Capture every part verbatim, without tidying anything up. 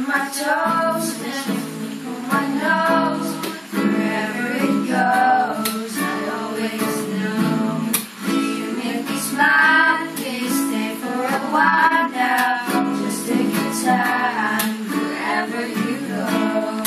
on my toes, on my nose, wherever it goes, I always know. You make me smile, please stay for a while now. Just take your time, wherever you go.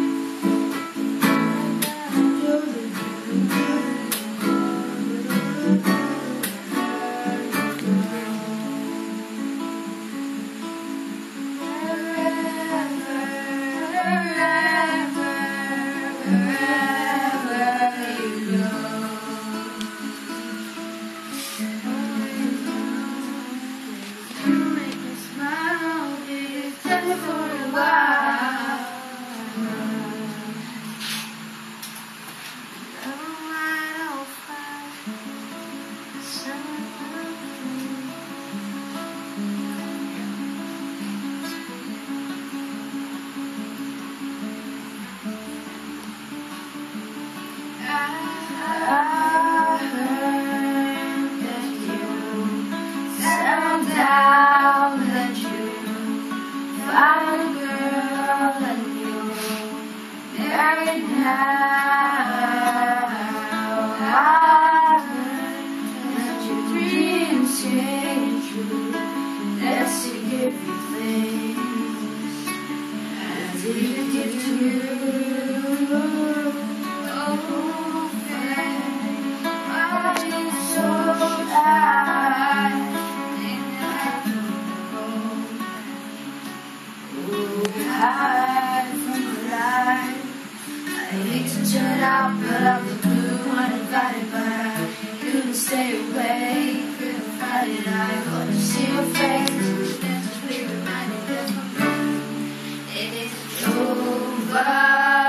I hate to turn out, but I'm the blue uninvited, but I couldn't stay away. Couldn't fight it, I got to see your face. Just be reminded that it is over.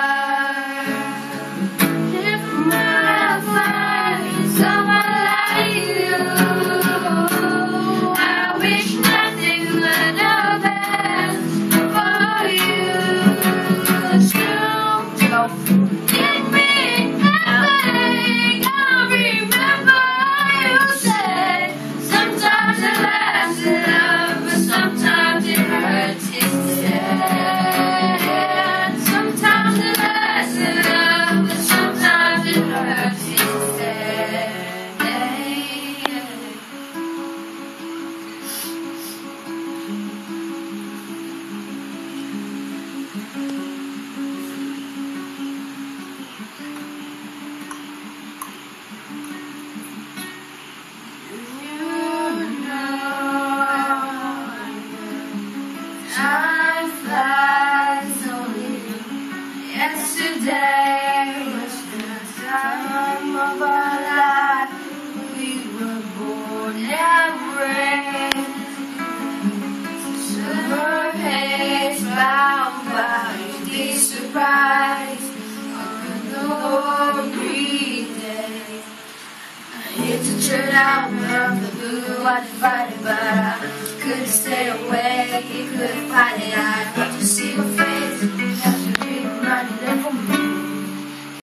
Time flies only. Yesterday was the time of our life. We were born and raised. Summer haze bound by the surprise of an ordinary day. I hate to turn out of the blue, I divided, but I couldn't stay away, couldn't find it. I got to see your face, have to be reminded of me.